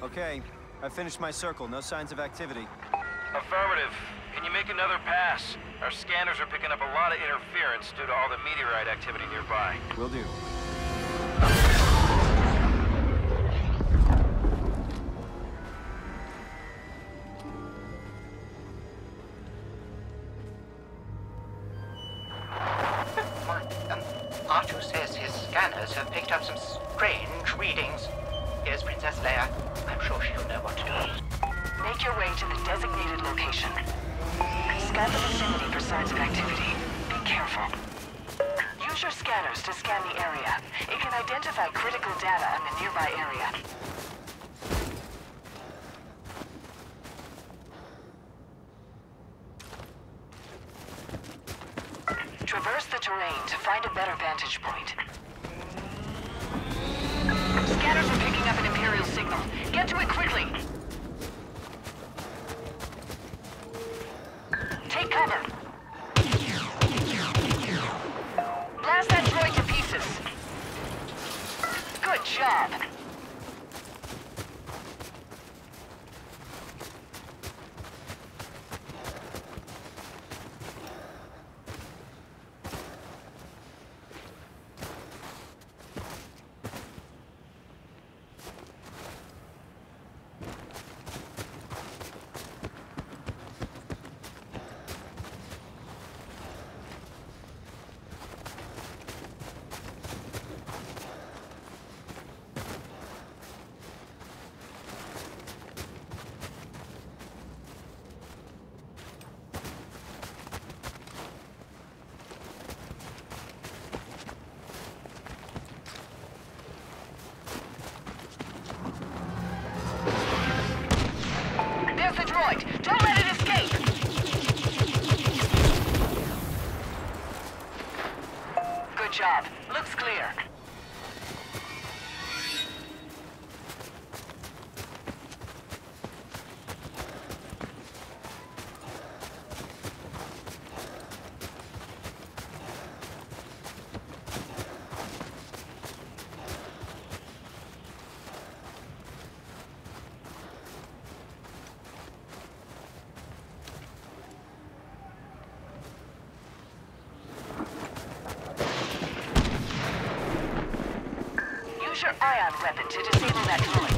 Okay, I finished my circle. No signs of activity. Affirmative. Can you make another pass? Our scanners are picking up a lot of interference due to all the meteorite activity nearby. Will do. R2 says his scanners have picked up some strange readings. Here's Princess Leia. I'm sure she'll know what to do. Make your way to the designated location. Scan the vicinity for signs of activity. Be careful. Use your scanners to scan the area. It can identify critical data in the nearby area. Traverse the terrain to find a better vantage point. Scanners are picking up an Imperial signal. Get to it quickly! Take cover! Blast that droid to pieces! Good job! Don't let it escape! Good job. Looks clear. Use your ion weapon to disable that droid.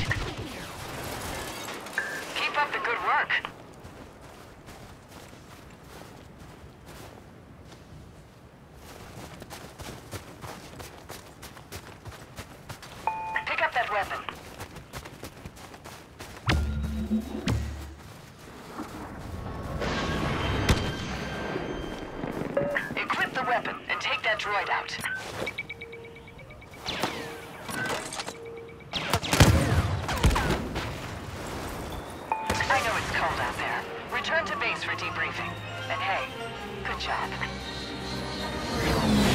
Keep up the good work. Pick up that weapon. Equip the weapon and take that droid out. I know it's cold out there. Return to base for debriefing. And hey, good job.